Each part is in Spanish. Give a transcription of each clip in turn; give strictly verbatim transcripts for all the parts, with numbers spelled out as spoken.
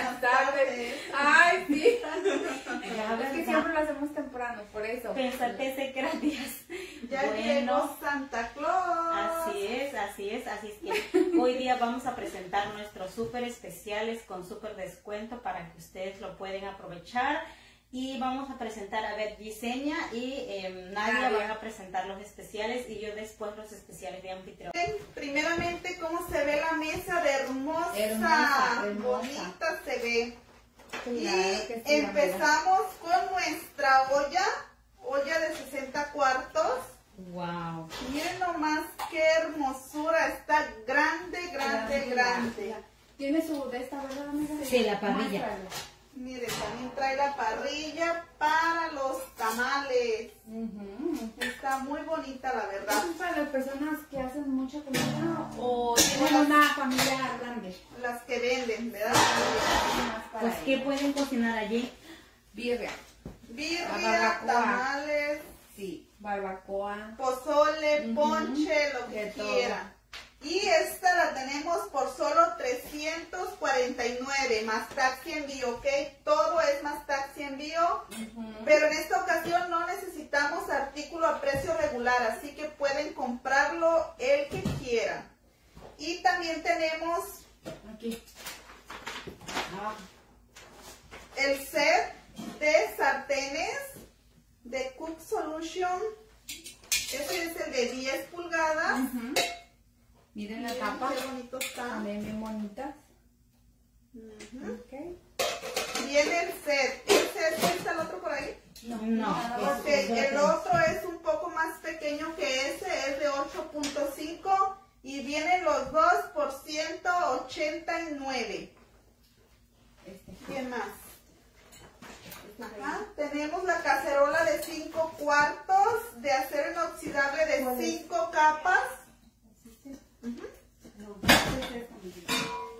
buenas tardes. Ay, sí. Ya, Es que siempre lo hacemos temprano, por eso. Pensé que eran días. Ya Bueno, llegó Santa Claus. Así es, así es, así es que hoy día vamos a presentar nuestros súper especiales con súper descuento para que ustedes lo pueden aprovechar. Y vamos a presentar, a ver, Yesenia y eh, Nadia Nadia. van a presentar los especiales y yo después los especiales de anfitrión. Primeramente, ¿cómo se ve la mesa de hermosa? Hermosa, hermosa. Bonita se ve. Claro Y que sí, empezamos con nuestra olla, olla de sesenta cuartos. Wow. Miren nomás qué hermosura, está grande, grande, grande. Tiene su de esta, ¿verdad, amiga? Sí, la parrilla. Muéstralo. Miren, también trae la parrilla para los tamales. Ujú. Está muy bonita, la verdad. ¿Esto es para las personas que hacen mucha comida o tienen una familia grande? Las que venden, ¿verdad? Más para Pues, ¿qué ellos. pueden cocinar allí? Birria. Birria, Barbacoa. tamales, Sí, barbacoa. pozole, Ujú. ponche, lo De que todo. quieran. Y esta la tenemos por solo trescientos cuarenta y nueve, más taxi envío, ¿ok? Todo es más taxi envío, Ujú. pero en esta ocasión no necesitamos artículo a precio regular, así que pueden comprarlo el que quieran. Y también tenemos Aquí. Ah, el set de sartenes de Cook Solution. Este es el de diez pulgadas. ujú. Miren la Miren tapa. qué bonito está. También bien bonitas. Ujú. Ok. Viene el set. ¿El set está el otro por ahí? No, Ok, el otro es un poco más pequeño que ese, es de ocho punto cinco y vienen los dos por ciento ochenta y nueve. Este. ¿Quién más? Ajá. Tenemos la cacerola de cinco cuartos de acero inoxidable de ¿Cuál es? cinco capas. No, es esta, mi vida.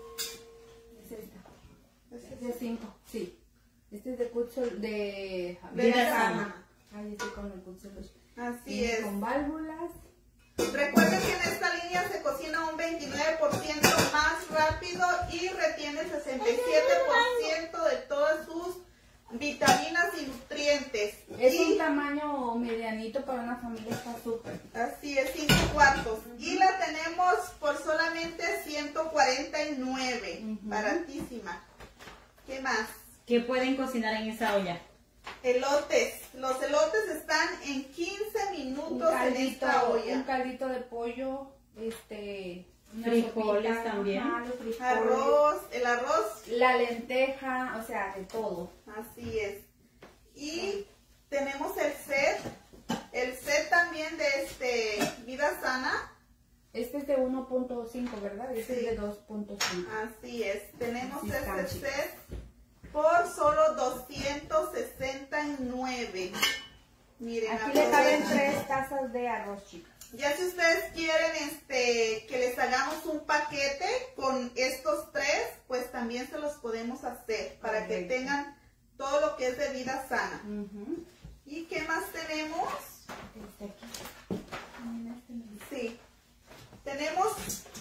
Es esta. Es de cinco, sí. Este es de Kutzol, de Vida Sana. Ahí estoy con el Kutzol. Así Viene es. con válvulas. Recuerden que en esta línea se cocina un veintinueve por ciento más rápido y retiene el sesenta y siete por ciento de todas sus vitaminas y nutrientes. Es Y un tamaño medianito para una familia, está súper. así es, cinco cuartos. Y la tenemos por solamente ciento cuarenta y nueve. Ujú. Baratísima. ¿Qué más? ¿Qué pueden cocinar en esa olla? Elotes. Los elotes están en quince Un minutos en caldito, esta un olla. caldito de pollo, este, una Frijoles sopita, también. ajá, los frijoles, Arroz, el arroz. la lenteja, o sea, de todo. Así es. Y tenemos el set. El set también de este Vida Sana. Este es de uno punto cinco, ¿verdad? Este Sí. es de dos punto cinco. Así es. Tenemos Así están, este chicas. set por solo doscientos sesenta y nueve. Miren, Aquí le caben aprovechen. tres tazas de arroz, chicas. Ya si ustedes quieren este que les hagamos un paquete con estos tres, pues también se los podemos hacer para que Correcto. tengan todo lo que es de Vida Sana. Ujú. ¿Y qué más tenemos? Este aquí. Mira, este me gusta. Sí. Tenemos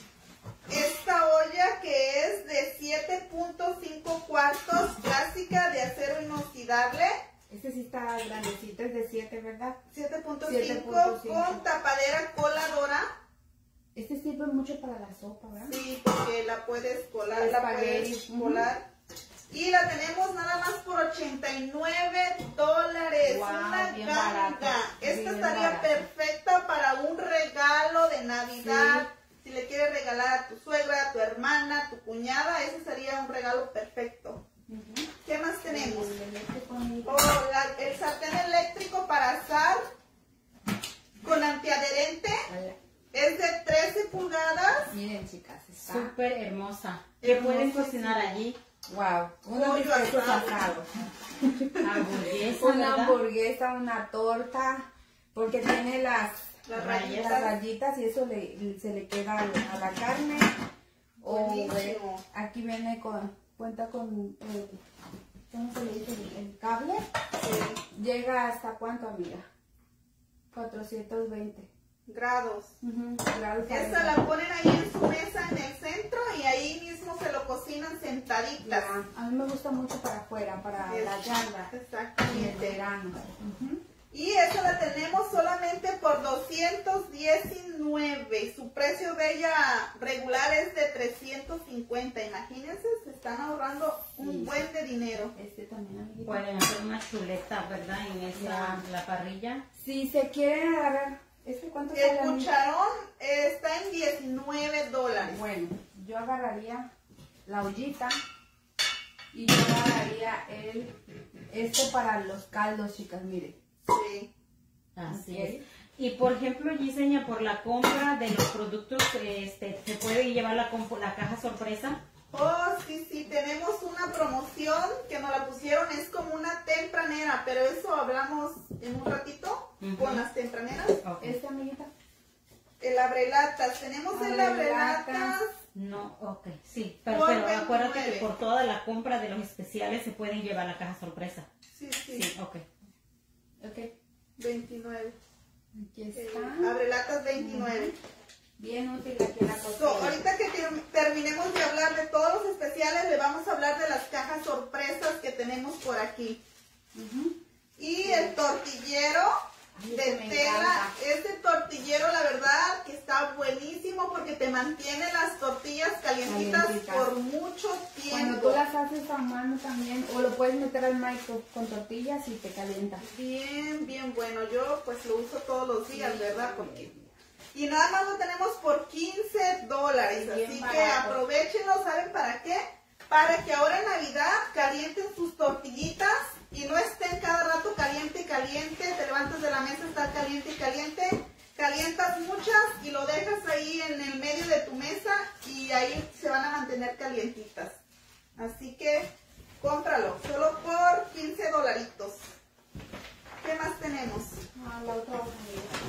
esta olla que es de siete punto cinco cuartos, clásica de acero inoxidable. Este sí está grandecito, es de siete, ¿verdad? siete punto siete cinco punto cinco. con tapadera coladora. Este sirve mucho para la sopa, ¿verdad? Sí, porque la puedes colar, la Espagueti. puedes Ujú. colar. Y la tenemos nada más por ochenta y nueve dólares. Wow, una bien ganga. barato, Esta bien estaría barato. perfecta para un regalo de Navidad. Si le quieres regalar a tu suegra, a tu hermana, a tu cuñada, ese sería un regalo perfecto. Ujú. ¿Qué más tenemos? El eléctrico, amiga. Oh, la- el sartén eléctrico para asar con antiadherente. Hola. Es de trece pulgadas. Miren, chicas, está. Súper hermosa. ¿Qué pueden Hermosísimo. cocinar allí? Wow, unos Pollo bisteces asado. asados. Hamburguesa, Una ¿verdad? hamburguesa, una torta, porque tiene las, Las Rayas. las rayitas. rayitas y eso le, se le queda a la, a la carne. O Buenísimo. eh, aquí viene con, cuenta con el, ¿cómo se le dice? El, el cable. Sí. Llega hasta cuánto, amiga? cuatrocientos veinte. grados. Uh-huh, grados Esta la ponen ahí en su mesa en el centro y ahí mismo se lo cocinan sentaditas. Ya, a mí me gusta mucho para afuera, para Es- la yarda, en el Exactamente. verano. Uh-huh. Y esa la tenemos solamente por doscientos diecinueve. Su precio de ella regular es de trescientos cincuenta. Imagínense, se están ahorrando un Sí. buen de dinero. Este también, amiguita. Pueden hacer una chuleta, ¿verdad? En esa, Ya. la parrilla. Si se quieren agarrar, ¿este cuánto El sale, amiguita? cucharón eh, está en diecinueve dólares. Bueno, yo agarraría la ollita y yo agarraría el, este para los caldos, chicas, miren. Sí. Así Ok. es. Y por ejemplo, Yesenia, por la compra de los productos, este, ¿se puede llevar la, comp- la caja sorpresa? Oh, sí, sí, tenemos una promoción que nos la pusieron, es como una tempranera, pero eso hablamos en un ratito Ujú. con las tempraneras. Ok. Este, amiguita. El abrelatas, tenemos el Abrelatas. abrelatas. No, ok, sí. Pero, Por pero acuérdate que veintinueve. por toda la compra de los especiales se pueden llevar la caja sorpresa. Sí, sí, Sí, ok. Ok, veintinueve. aquí Eh, está. abrelatas veintinueve. Bien útil aquí en la So, cocina. ahorita que ter- terminemos de hablar de todos los especiales, le vamos a hablar de las cajas sorpresas que tenemos por aquí. Ujú. Y el tortillero Ay, de ese me tela, encanta. este tortillero la verdad que está buenísimo porque te mantiene las tortillas calientitas Calientitas. por mucho Cuando tú tiempo. las haces a mano también, o lo puedes meter al micro con tortillas y te calienta. Bien, bien bueno. Yo pues lo uso todos los días, Sí, ¿verdad? muy Porque... bien. Y nada más lo tenemos por quince dólares. Bien Así que barato. aprovechenlo, ¿saben para qué? Para que ahora en Navidad calienten sus tortillitas y no estén cada rato caliente y caliente. Te levantas de la mesa, está caliente y caliente. Calientas muchas y lo dejas ahí en el medio de tu mesa y ahí se van a mantener calientitas. Así que cómpralo, solo por quince dolaritos. ¿Qué más tenemos? Ah, la otra hoja,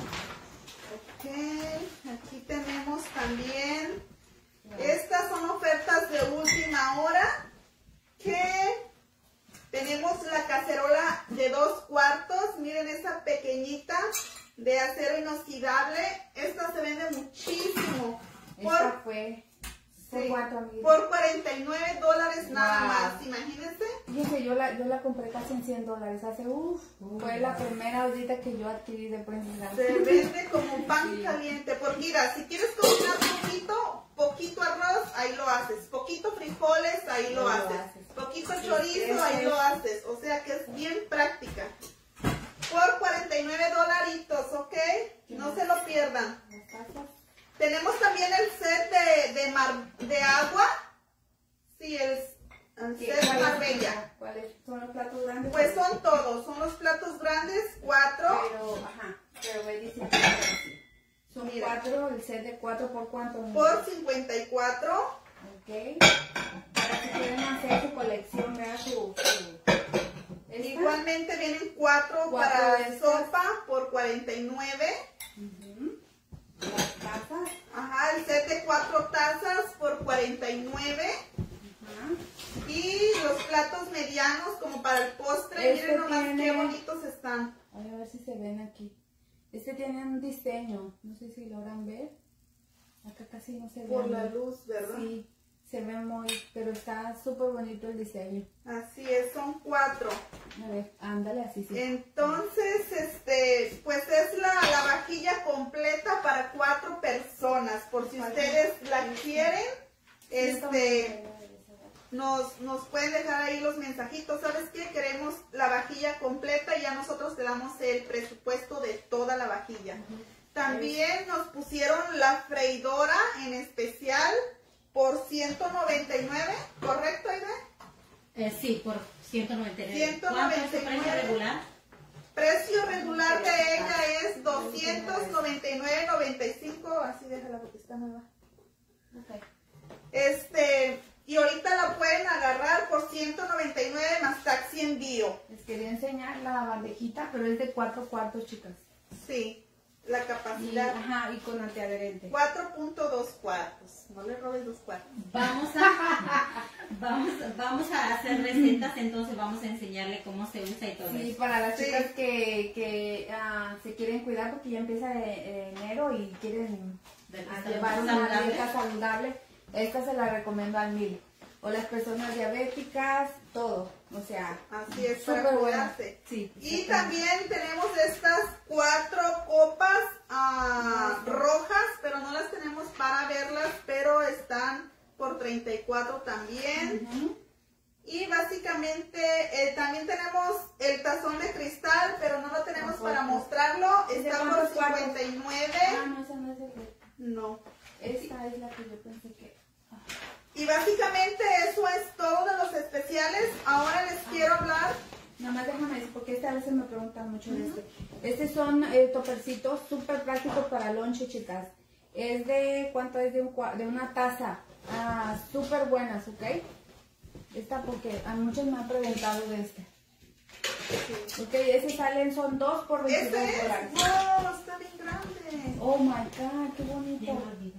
Ok, aquí tenemos también, estas son ofertas de última hora, que tenemos la cacerola de dos cuartos, miren esa pequeñita de acero inoxidable, esta se vende muchísimo, Esta por, fue por sí, cuatro, amiguita. por cuarenta y nueve dólares nada Wow. más, imagínense. Fíjense, yo la, yo la compré casi en cien dólares. Hace, uff, fue la primera ollita que yo adquirí de Princess. Se vende como pan Sí. caliente. Porque mira, si quieres cocinar poquito, poquito arroz, ahí lo haces. Poquito frijoles, ahí lo Ahí lo haces. haces. Poquito Sí, chorizo, eso ahí es. lo haces. O sea que es bien práctica. Por cuarenta y nueve dolaritos, ¿ok? No se lo pierdan. Las tazas. Tenemos también el set de, de, mar, de agua. Sí, el, el ¿Qué- set de cuál es- Marbella. ¿Cuáles son los platos grandes? Pues son todos. Son los platos grandes, cuatro. Pero, ajá, pero ve diciendo que así. Son Mira. cuatro, el set de cuatro por cuánto. Por cincuenta y cuatro. Ok. Para si quieren hacer su colección, vea su... su esta. Igualmente vienen cuatro, Cuatro para de estas. sopa por cuarenta y nueve. Ujú. Las tazas. Ajá, el set de cuatro tazas por cuarenta y nueve. Ajá. Y los platos medianos como para el postre. Este Miren nomás tiene- qué bonitos están. Ay, a ver si se ven aquí. Este tiene un diseño, no sé si logran ver. Acá casi no se ve. Por la amiga. luz, ¿verdad? Sí, se ve muy, pero está súper bonito el diseño. Así es, son cuatro. A ver, ándale así, sí. Entonces, este, pues es la, la vajilla completa para cuatro personas. Por si ustedes la quieren, este... Nos, nos pueden dejar ahí los mensajitos, ¿sabes qué? Queremos la vajilla completa y ya nosotros te damos el presupuesto de toda la vajilla. También nos pusieron la freidora en especial por ciento noventa y nueve, ¿correcto, Aide? Eh, sí, por ciento noventa y nueve. ciento ¿Cuánto noventa es y su nueve? precio regular? Precio regular de ella es doscientos noventa y nueve noventa y cinco, así déjala porque está nueva. Ok. Este, y ahorita la pueden agarrar por ciento noventa y nueve más taxi envío. Les quería enseñar la bandejita, pero es de cuatro cuartos, chicas. Sí, la Y, capacidad. ajá, y con antiadherente. cuatro punto dos cuartos. No le robes dos cuartos. Vamos a, vamos vamos a hacer recetas, entonces vamos a enseñarle cómo se usa y todo Sí, eso. para las Sí. chicas que, que ah, se quieren cuidar porque ya empieza eh, enero y quieren De- ah, estar llevar una saludable. dieta saludable, esta se la recomiendo al mil. O las personas diabéticas, todo, o sea, Así es, para súper buena. cuidarse. Sí, Y exactamente. también tenemos estas cuatro copas ah, Ajá. rojas, pero no las tenemos para verlas, pero están por treinta y cuatro también. Ujú. Y básicamente eh, también tenemos el tazón de cristal, pero no lo tenemos Ajá. para mostrarlo. ¿Es de Está por cuántos cuartos? cincuenta y nueve. Ah, no, esa no es el de... No. Esta es la que yo pensé que... Y básicamente eso es todo de los especiales. Ahora les quiero hablar. Nada más déjame decir, porque esta vez se me preguntan mucho de este. Estos son eh, topercitos súper prácticos para lonche, chicas. Es de, ¿cuánto es? De, un, cua- de una taza. Ah, súper buenas, ¿ok? Esta porque a muchos me han preguntado de este. Ok, ese salen, son dos por veintidós ¿Este es? dólares. ¡Wow! Está bien grande. Oh my god, qué bonito. Bien olvidado.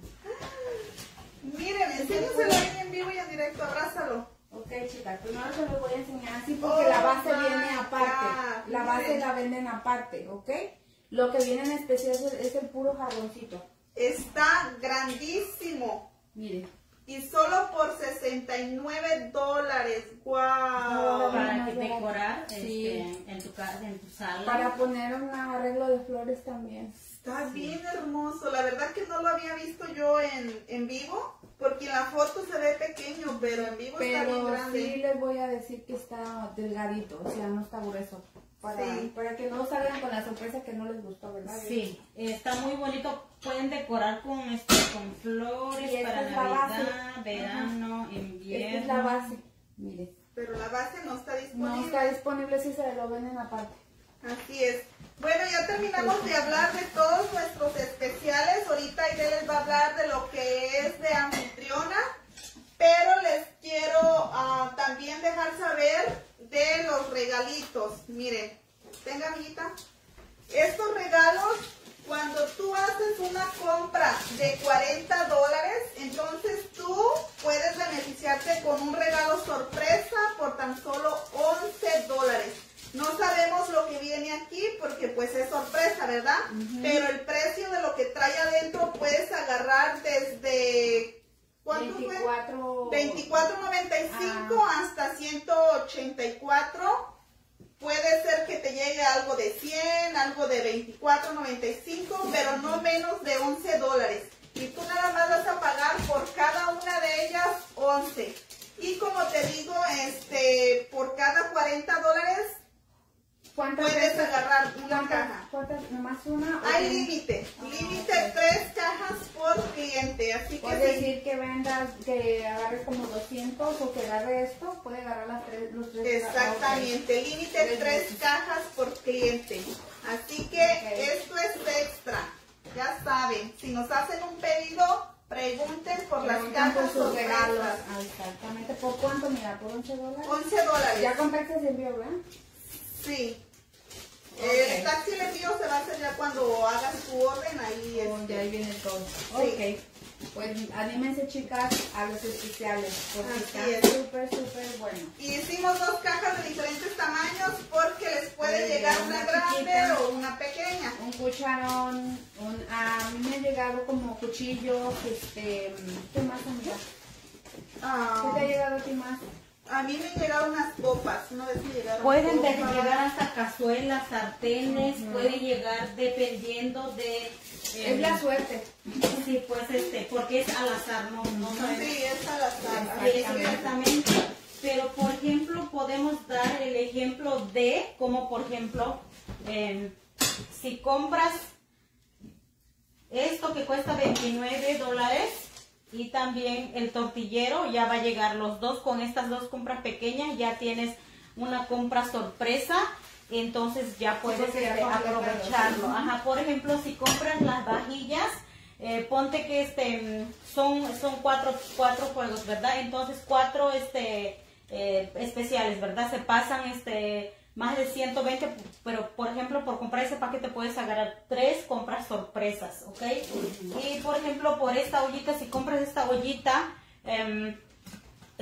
Miren, enséñaselo ahí en vivo y en directo. Abrázalo. Ok, chicas, primero se los voy a enseñar así porque Oh la base my viene aparte. God, La base miren. la venden aparte, ¿ok? Lo que viene en especial es el, es el puro jaboncito. Está grandísimo. Miren. Y solo por sesenta y nueve dólares. ¡Wow! Para más que barato. decorar Sí. este, en, tu casa, en tu sala. Para poner un arreglo de flores también. Está bien hermoso. La verdad que no lo había visto yo en, en vivo. Porque en la foto se ve pequeño, pero en vivo está bien Pero grande. sí les voy a decir que está delgadito, o sea, no está grueso. Para, Sí. para que no salgan con la sorpresa que no les gustó, ¿verdad? Sí, está muy bonito. Pueden decorar con este, con flores Y esta para es la base. Navidad, verano, invierno. Esta es la base. Mire. Pero la base no está No disponible. está disponible si se lo venden aparte. Así es. Bueno, ya terminamos de hablar de todos nuestros especiales. Ahorita Aide les va a hablar de lo que es de anfitriona. Pero les quiero ah, también dejar saber de los regalitos. Miren, tenga amiguita. Estos regalos, cuando tú haces una compra de cuarenta dólares, entonces tú puedes beneficiarte con un regalo sorpresa por tan solo once dólares. No sabemos lo que viene aquí porque pues es sorpresa, ¿verdad? Pero el precio de lo que trae adentro puedes agarrar desde... ¿Cuánto fue? veinticuatro. veinticuatro noventa y cinco Ah. hasta ciento ochenta y cuatro. Puede ser que te llegue algo de cien, algo de veinticuatro noventa y cinco, pero no menos de once dólares. Y tú nada más vas a pagar por cada una de ellas once. Y como te digo, este, por cada cuarenta dólares ¿Cuántas puedes veces? agarrar una ¿Cuántas? caja. ¿Cuántas? ¿Nomás una? o Hay un- límite, Ah, límite ok. tres cajas por cliente, así que Puede sí. decir que vendas, que agarres como doscientos o que agarre esto, puede agarrar las tres, los tres. Exactamente, límite Tres tres veces. cajas por cliente. Así que Ok. esto es extra. Ya saben, si nos hacen un pedido, pregunten por las Preguntan por cajas sus regalos. sorpresas. Ah, exactamente. ¿Por cuánto? Mira, por once dólares. once dólares. Ya compraste el envío, ¿verdad? Sí. Ok. El taxi el envío se va a hacer ya cuando hagas tu orden, ahí Oh, este, ya ahí viene todo. Sí. Ok. Pues anímense, chicas, a los especiales. Porque Así está es. súper, súper bueno. Y hicimos dos cajas de diferentes tamaños porque les puede Puede llegar llegar una una grande chiquita. o una pequeña. Un cucharón, un, a mí me han llegado como cuchillos, este, ¿qué más, amiga? Ah, ¿Qué te ha llegado a ti más? a mí me llegaron unas copas, no sé si llegaron Pueden de- copas. llegar hasta cazuelas, sartenes, Ujú. puede llegar dependiendo de... eh, Es la suerte. Sí, pues este, porque es al azar, no, no sabemos. Sí, es al azar. Sí, exactamente. Pero, por ejemplo, podemos dar el ejemplo de, como por ejemplo, eh, si compras esto que cuesta veintinueve dólares y también el tortillero, ya va a llegar los dos. Con estas dos compras pequeñas ya tienes una compra sorpresa, entonces ya puedes porque ya este, son aprovecharlo. regalos. Ajá, por ejemplo, si compras las vajillas, eh, ponte que este son son cuatro cuatro juegos, ¿verdad? Entonces cuatro este eh, especiales, ¿verdad? Se pasan este más de ciento veinte, pero por ejemplo por comprar ese paquete puedes agarrar tres compras sorpresas, ¿ok? Y por ejemplo por esta ollita, si compras esta ollita, em,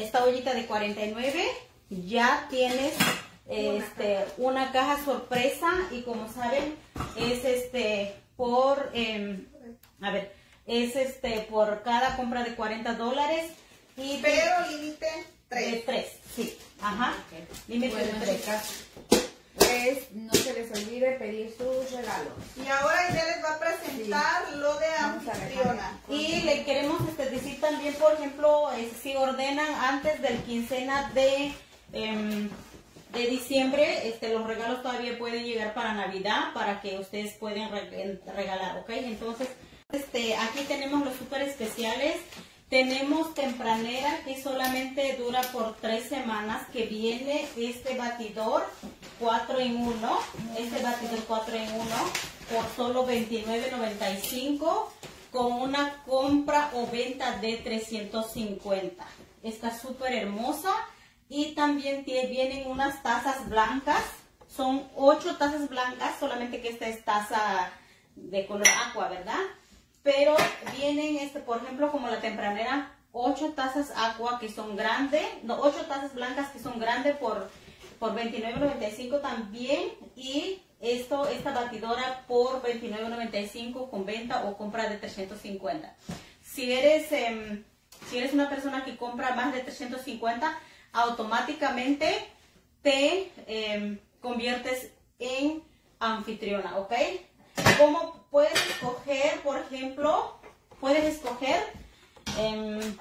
esta ollita de cuarenta y nueve, ya tienes este, una caja sorpresa y como saben es este por, eh, a ver, es este por cada compra de cuarenta dólares. Y pero límite tres. De tres, sí, ajá, límite Bueno, de tres. chicas, pues no se les olvide pedir sus regalos. Y ahora ya les va a presentar sí. lo de Vamos a anfitriona. Y le queremos este, decir también, por ejemplo, eh, si ordenan antes del quincena de, eh, de diciembre, este, los regalos todavía pueden llegar para Navidad, para que ustedes puedan re regalar, ¿ok? Entonces, este, aquí tenemos los súper especiales. Tenemos tempranera que solamente dura por tres semanas, que viene este batidor cuatro en uno, este batidor cuatro en uno por solo veintinueve noventa y cinco con una compra o venta de trescientos cincuenta. Está súper hermosa y también tiene, vienen unas tazas blancas, son ocho tazas blancas, solamente que esta es taza de color agua, ¿verdad? Pero vienen, este, por ejemplo, como la tempranera, ocho tazas agua que son grandes, no, ocho tazas blancas que son grandes por, por veintinueve noventa y cinco también. Y esto, esta batidora por veintinueve noventa y cinco con venta o compra de trescientos cincuenta. Si eres, eh, si eres una persona que compra más de trescientos cincuenta, automáticamente te eh, conviertes en anfitriona, ¿ok? ¿Cómo puedes escoger, por ejemplo, puedes escoger eh,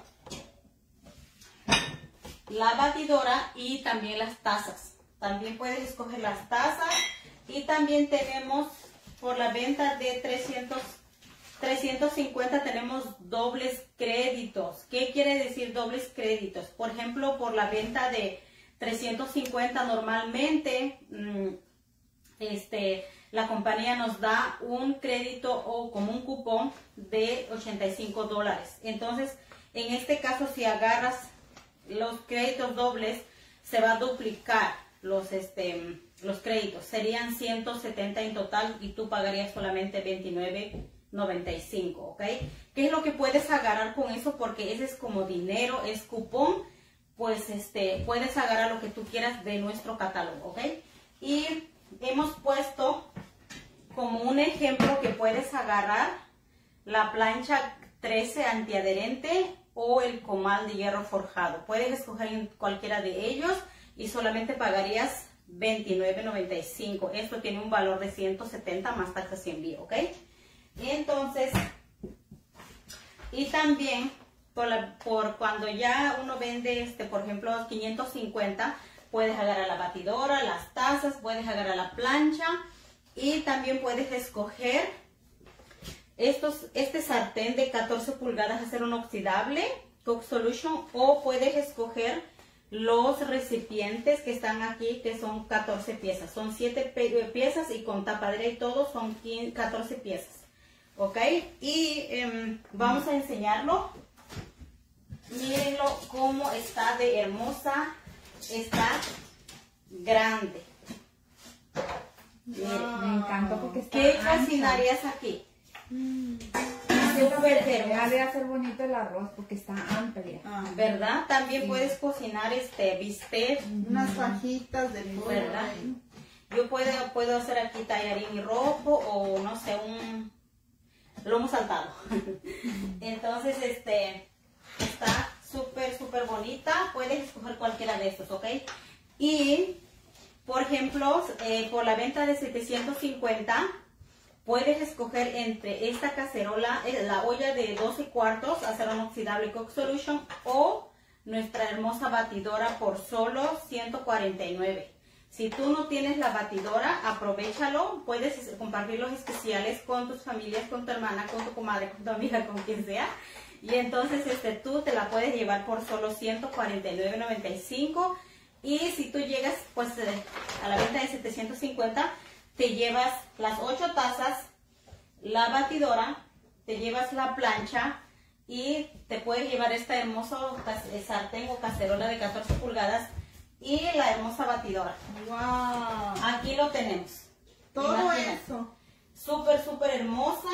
la batidora y también las tazas? También puedes escoger las tazas y también tenemos por la venta de trescientos, trescientos cincuenta tenemos dobles créditos. ¿Qué quiere decir dobles créditos? Por ejemplo, por la venta de trescientos cincuenta normalmente, mmm, este... la compañía nos da un crédito o como un cupón de ochenta y cinco dólares. Entonces, en este caso, si agarras los créditos dobles, se va a duplicar los, este, los créditos. Serían ciento setenta en total y tú pagarías solamente veintinueve noventa y cinco, ¿ok? ¿Qué es lo que puedes agarrar con eso? Porque ese es como dinero, es cupón. Pues este, puedes agarrar lo que tú quieras de nuestro catálogo, ¿ok? Y hemos puesto como un ejemplo que puedes agarrar la plancha trece antiadherente o el comal de hierro forjado. Puedes escoger cualquiera de ellos y solamente pagarías veintinueve noventa y cinco. Esto tiene un valor de ciento setenta más taxas y envío, ¿ok? Entonces, y también por, la, por cuando ya uno vende, este, por ejemplo, quinientos cincuenta, puedes agarrar la batidora, las tazas, puedes agarrar la plancha y también puedes escoger estos, este sartén de catorce pulgadas, acero inoxidable, Cook Solution, o puedes escoger los recipientes que están aquí, que son catorce piezas. Son siete piezas y con tapadera y todo son catorce piezas. ¿Ok? Y eh, vamos a enseñarlo. Mírenlo cómo está de hermosa. Está grande. Wow. Me encanta porque está ¿Qué ancha. cocinarías aquí? Mm. Súper hermosa. De hacer bonito el arroz porque está amplia. Ah, ¿verdad? También sí. Puedes cocinar este bistec. Unas fajitas de pollo. ¿Verdad? Yo puedo, puedo hacer aquí tallarín y rojo o no sé, un lomo saltado. Entonces, este, está súper, súper bonita. Puedes escoger cualquiera de estos, ¿ok? Y, por ejemplo, eh, por la venta de setecientos cincuenta, puedes escoger entre esta cacerola, la olla de doce cuartos, acero inoxidable Cook Solution, o nuestra hermosa batidora por solo ciento cuarenta y nueve. Si tú no tienes la batidora, aprovechalo. Puedes compartir los especiales con tus familias, con tu hermana, con tu comadre, con tu amiga, con quien sea. Y entonces este, tú te la puedes llevar por solo ciento cuarenta y nueve noventa y cinco. Y si tú llegas pues a la venta de setecientos cincuenta, te llevas las ocho tazas, la batidora, te llevas la plancha y te puedes llevar esta hermosa sartén o cacerola de catorce pulgadas y la hermosa batidora. Wow. Aquí lo tenemos. Todo Imagínate. eso. Súper, súper hermosa.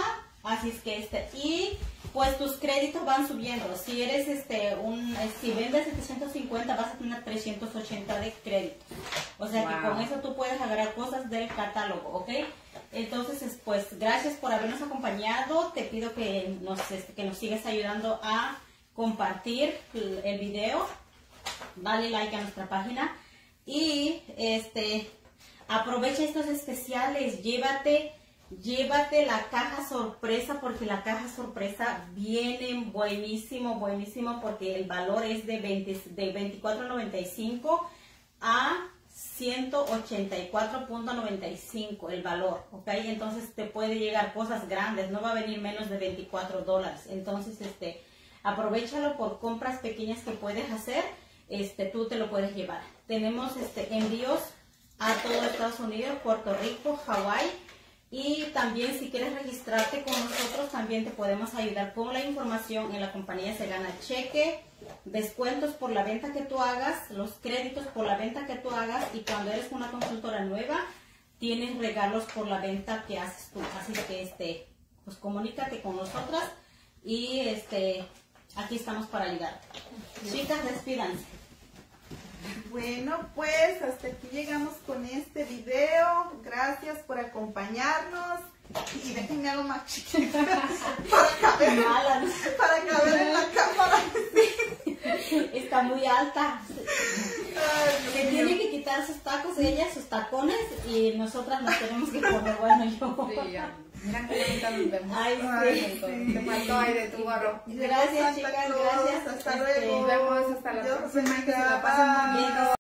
Así es que este, y pues tus créditos van subiendo. Si eres este un, si vendes setecientos cincuenta vas a tener trescientos ochenta de créditos. O sea wow. que con eso tú puedes agarrar cosas del catálogo, ¿ok? Entonces, pues gracias por habernos acompañado. Te pido que nos, este, que nos sigas ayudando a compartir el video. Dale like a nuestra página. Y este aprovecha estos especiales. Llévate... Llévate la caja sorpresa porque la caja sorpresa viene buenísimo, buenísimo porque el valor es de, veinte, de veinticuatro noventa y cinco a ciento ochenta y cuatro noventa y cinco el valor, ¿ok? Entonces te puede llegar cosas grandes, no va a venir menos de veinticuatro dólares. Entonces, este, aprovechalo por compras pequeñas que puedes hacer, este, tú te lo puedes llevar. Tenemos este, envíos a todo Estados Unidos, Puerto Rico, Hawái. Y también si quieres registrarte con nosotros, también te podemos ayudar con la información. En la compañía se gana cheque, descuentos por la venta que tú hagas, los créditos por la venta que tú hagas. Y cuando eres una consultora nueva, tienes regalos por la venta que haces tú. Así que este, pues comunícate con nosotras y este, aquí estamos para ayudarte. Chicas, despídanse. Bueno, pues hasta aquí llegamos con este video. Gracias por acompañarnos. Y déjenme algo más chiquito para caber, para caber en la cámara. Está muy alta. Ay, se tiene que quitar sus tacos, ella sus tacones, y nosotras nos tenemos que poner, bueno, yo. Sí, ya. Mira que bonita nos vemos. Ay, Ay, sí. Te faltó aire tu barro. Gracias, chicas, gracias. Hasta Este, luego. Nos vemos hasta la Dios próxima. Que se bendiga. la pasen muy bien. Bye.